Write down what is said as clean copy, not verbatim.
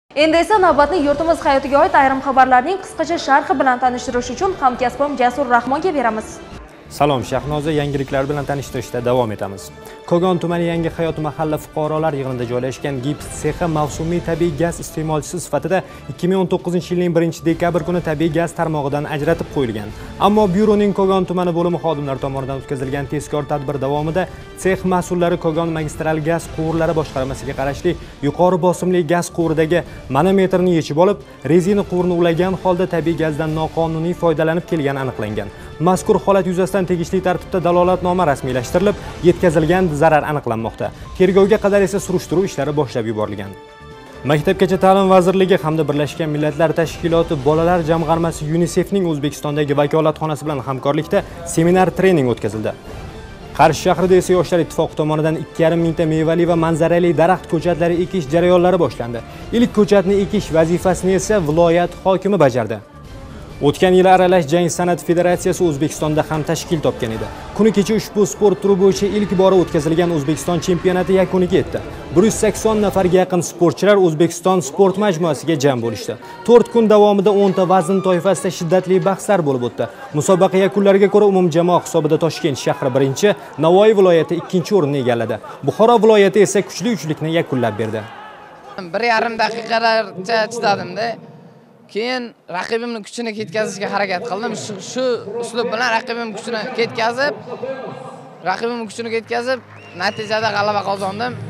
Endi esa navbatni yurtimiz hayotiga oid ayrim xabarlarning qisqacha sharhi bilan tanishtirish uchun hamkasbim Jasur Rahmonga beramiz. Salom, Shahnoza, yangiliklar bilan tanishtirishda davom etamiz. Kogon tumani Yangi hayot mahalla fuqarolar yig'inida joylashgan gips sexi mavsumiy tabiiy gaz iste'molchisi sifatida 2019-yilning 1-dekabr kuni tabiiy gaz tarmog'idan ajratib qo'yilgan. Ammo byuroning Kogon tumani bo'limi xodimlari tomonidan o'tkazilgan tezkor tadbir davomida sex mas'ullari Kogon magistral gaz quvurlari boshqarmasiga qarashli yuqori bosimli gaz quvuridagi manometrni yechib olib, rezina quvurni ulagan holda tabiiy gazdan noqonuniy foydalanib kelgani aniqlangan. Mazkur holat yuzasidan tegishli tartibda dalolatnoma rasmiylashtirilib, yetkazilgan zarar aniqlanmoqda. Tergovga qadar esa surishtiruv ishlari boshlab yuborilgan. Maktabgacha ta'lim vazirligi hamda Birlashgan Millatlar Tashkiloti bolalar jamg'armasi UNICEFning O'zbekistondagi vakolatxonasi bilan hamkorlikda seminar trening o'tkazildi. Qarshi shahrida esa Yoshlar ittifoqi tomonidan 2,5 mingta mevali va manzarali daraxt ko'chatlari ekish jarayonlari boshlandi. Ilk ko'chatni ekish vazifasini esa viloyat hokimi bajardi. O'tgan yil Aralash jang san'at federatsiyasi O'zbekistonda ham tashkil topgan edi. Kuni kecha ushbu sport turi bo'yicha ilk bora o'tkazilgan O'zbekiston chempionati yakuniga yetdi. 180 nafarga yaqin sportchilar O'zbekiston sport majmuasiga jam bo'lishdi. 4 kun davomida 10 ta vazn toifasida shiddatli bahslar bo'lib o'tdi. Musobaqa yakunlariga ko'ra umumjamoa hisobida Toshkent shahri 1-chi, Navoiy viloyati 2-chi o'rinni egalladi. Buxoro viloyati esa kuchli uchlikni yakunlab berdi. 1,5 daqiqalarcha chidadim-da. Keyin raqibimning kuchini ketkazishga harakat qildim. Shu uslub bilan raqibimning kuchini ketkazib, natijada g'alaba qozondim.